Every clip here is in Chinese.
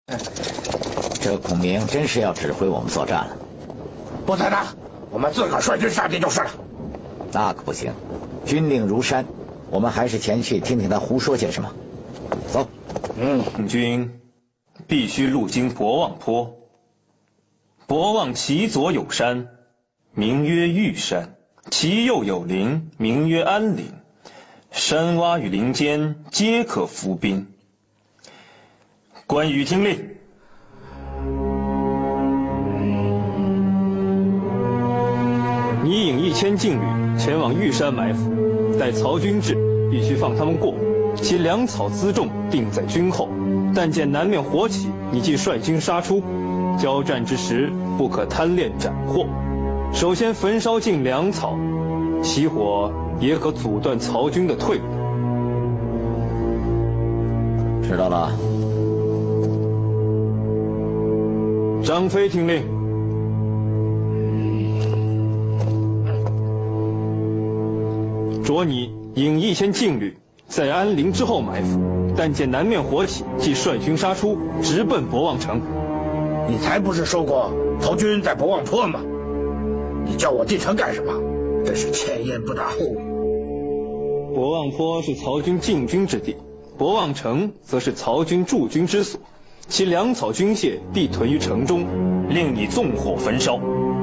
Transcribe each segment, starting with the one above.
这孔明真是要指挥我们作战了。 不才的，我们自个儿率军杀敌就是了。 那可不行，军令如山，我们还是前去听听他胡说些什么。走。 军必须路经博望坡。博望其左有山，名曰玉山；其右有陵，名曰安陵。山洼与林间，皆可伏兵。关羽听令。你引1000劲旅前往玉山埋伏，待曹军至，必须放他们过。其粮草辎重定在军后，但见南面火起，你即率军杀出。交战之时，不可贪恋斩获。首先焚烧尽粮草，起火也可阻断曹军的退路。 知道了。 张飞听令。着你引1000劲旅在安陵之后埋伏，但见南面火起，即率军杀出，直奔博望城。 你才不是说过曹军在博望坡吗？你叫我进城干什么？真是前言不搭后语。 博望坡是曹军进军之地，博望城则是曹军驻军之所，其粮草军械必屯于城中，令你纵火焚烧。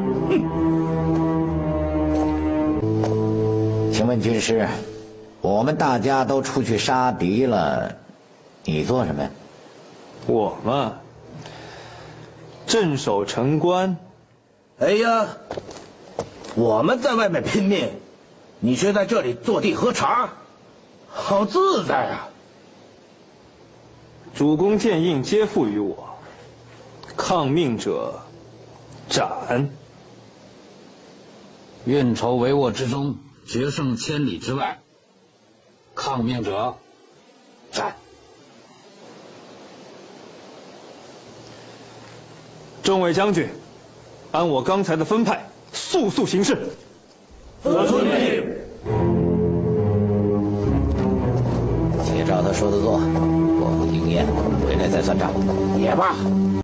请问军师，我们大家都出去杀敌了，你做什么呀？ 我嘛，镇守城关。 哎呀，我们在外面拼命，你却在这里坐地喝茶，好自在啊！ 主公剑印皆付于我，抗命者斩。 运筹帷幄之中，决胜千里之外，抗命者斩。 众位将军，按我刚才的分派，速速行事。 得遵命。 且照他说的做，过户应验，回来再算账。 也罢。